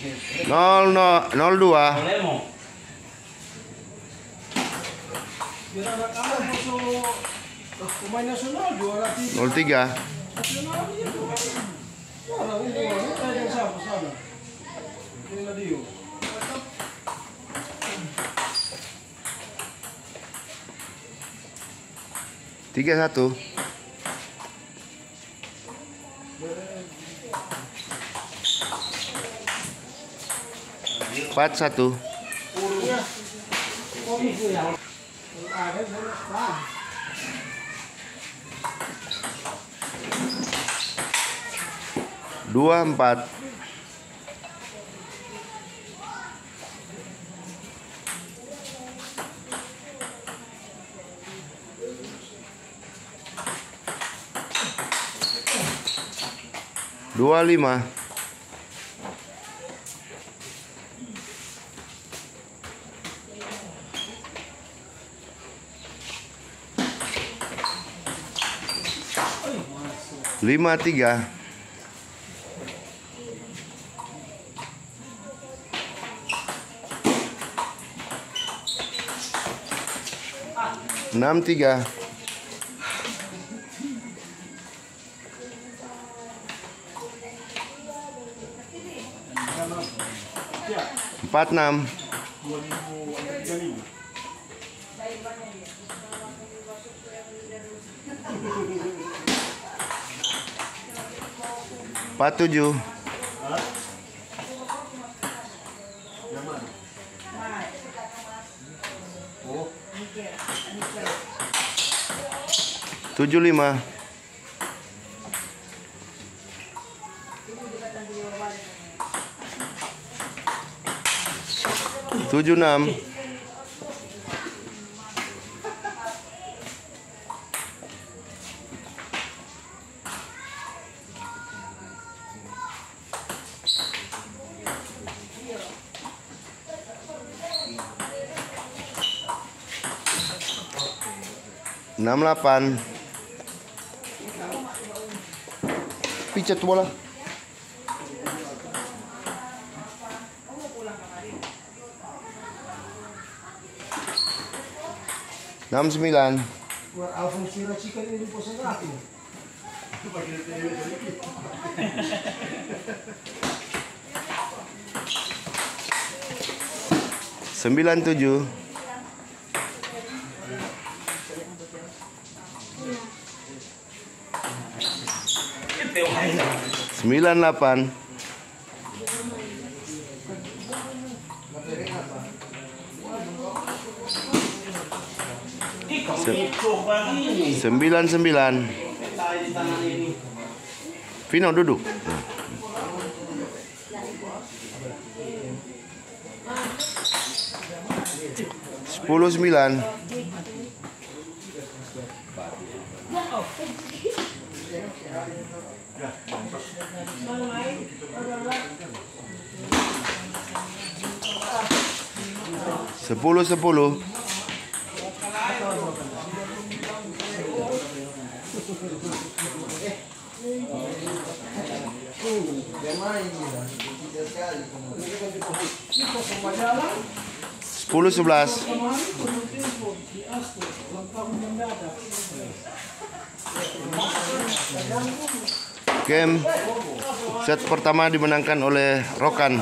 02. Biar anak-anak masuk pemain nasional juara 03. nasional itu. Juara umum kayak siapa sana? Ini Ladio. 31. 41. Dua 4. 25. 53. 63. 46. 47. 75. 76. 68. Picet bola. 69. Buat Alfonso Racika ini po sa akin. 97. 98. 99. Vino duduk. 10-9. 10-10. 10-11. Game set pertama dimenangkan oleh Rokan.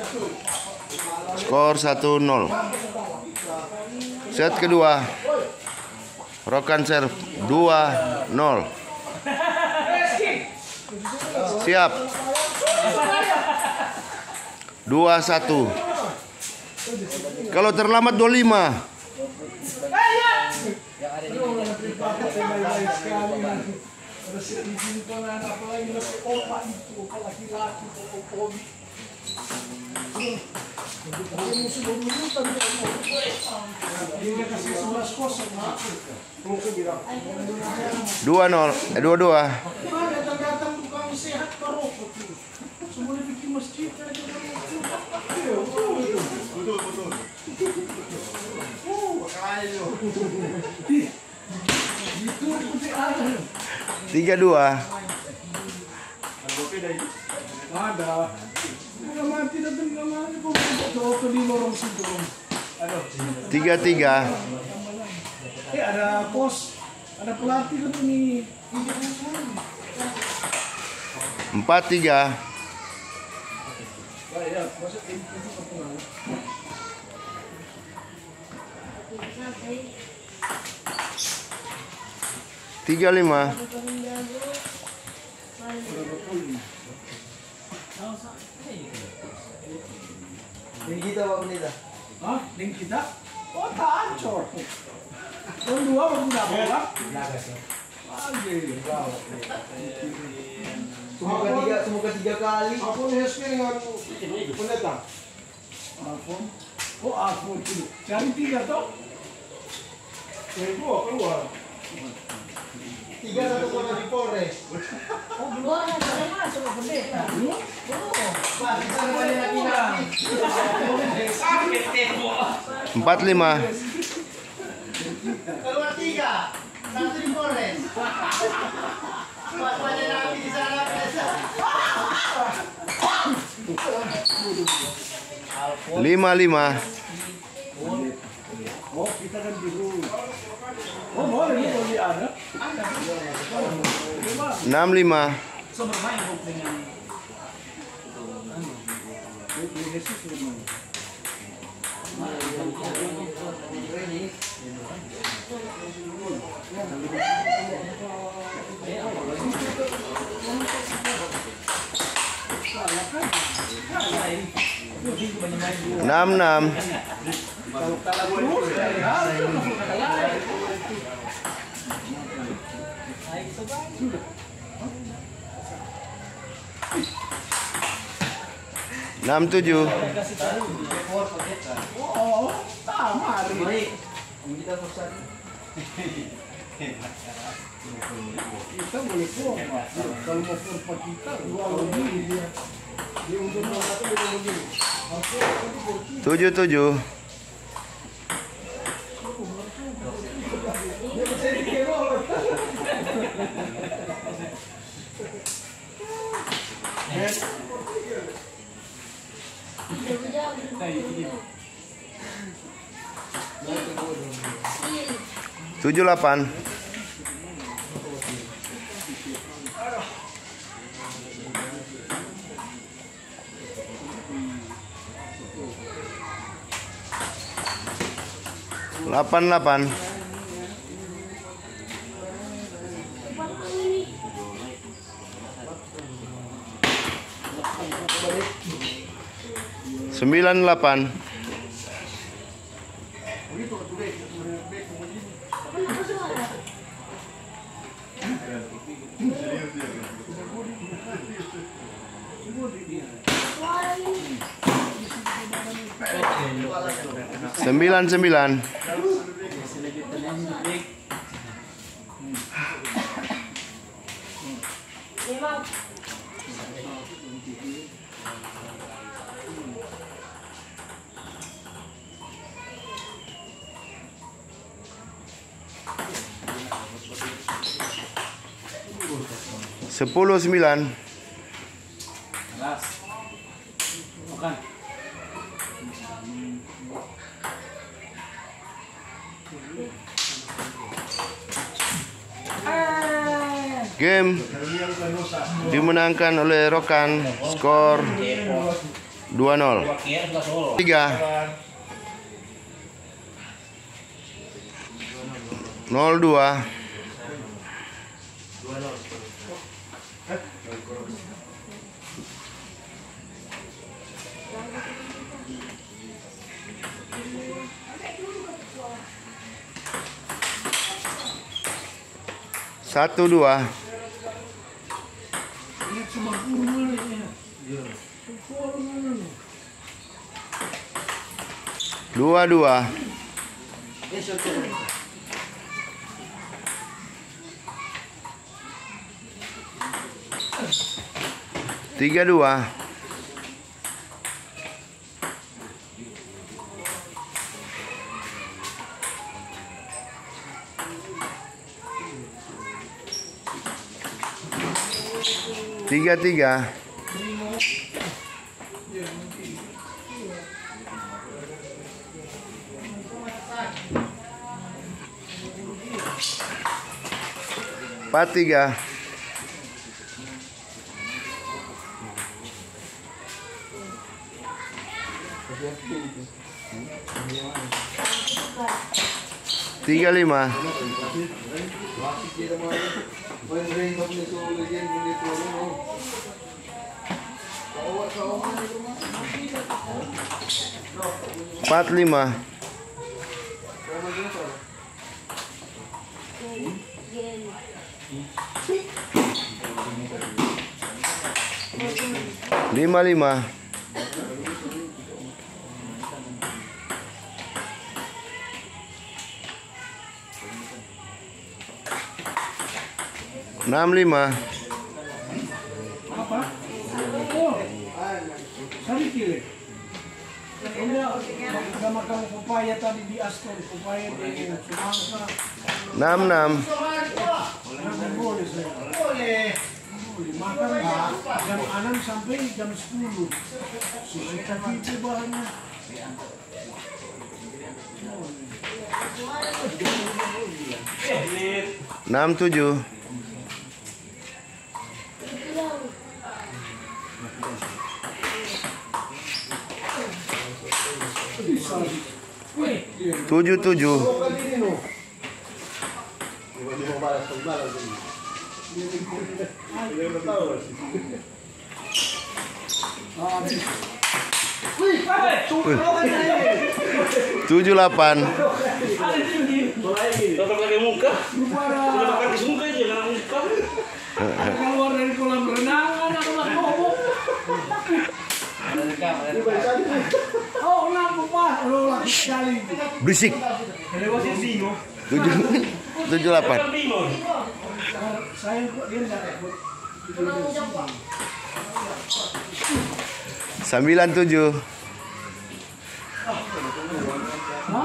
Skor 1-0. Set kedua Rokan serve 2-0. Siap. 2-1. Kalau terlambat 25. Dua 2-2. Tiga 2. Ada. Udah mati tidak dengar lagi kok ke di lorong situ. Aduh. 3-3. Ada pos, ada pelatih kan ini. 4-3. Ya, maksud itu kepengaruh. 3-5. Ini kita Pak Pendeta. Hah? Link kita? Oh, tak ancor. Tahun 2 baru dapat, Pak. Lagi. Semoga tiga kali. Aku nih dengan pendeta. Aku. Oh, aku itu. Cari 3 toh. Yang 2 keluar. 3-1 sama di Polres. Oh, belum ada masuk ke pendeta. Belum. Pak, bisa banyak laki-laki. 4-5. Keluar 3. 1 di Polres. Pak, banyak laki di sana. 5-5. Oh, kita kan biru. Oh, boleh nih kalau dia ada. 6-5. Enam. Enam 7. Oh, sama hari. Kita boleh pulang, Pak. Kalau mau perempat kita, 2 lebih dia. Dia untuk 1 lebih. 7-7. Tujuh 8. Delapan. 9-8. Sembilan. Sepuluh 9. Bukan. Game dimenangkan oleh Rokan, skor 2-0. 3 0-2. Satu 2. Dua 2. Tiga 2. Tiga 3. Empat tiga. Tiga lima. Empat lima. Lima lima. Enam lima. Apa? Oh, sari kiri. Udah makan pepaya tadi di Aston, pepaya di Sumangga. Enam enam. Boleh saya. Boleh. Makan jam 6 sampai jam 10. CCTV itu bahannya. Enam tujuh. Tujuh tujuh. Tujuh delapan. Keluar dari kolam renang, anak ngomong. Oh, kenapa Pak? Lo lagi sekali. Berisik. Tujuh delapan. Saya kok dia enggak ikut. 9-7. Hah?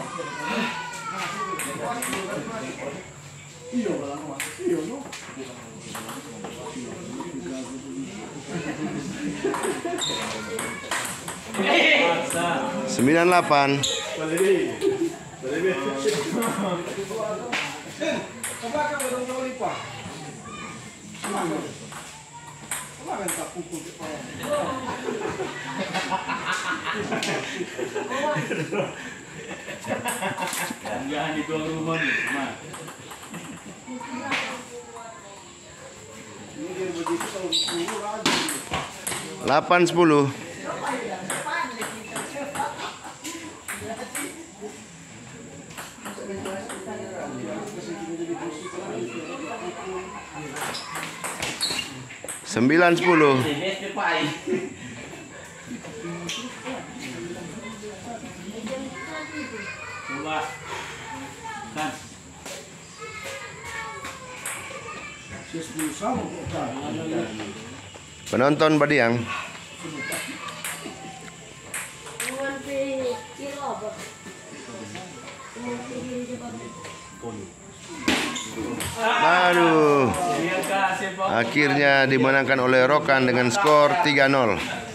Iya, iya, no. Sembilan delapan. Jangan di tuang rumah nih, Mak. 8-10. Sembilan 10. Coba kan Penonton Badiang. Aduh. Akhirnya dimenangkan oleh Rokan dengan skor 3-0.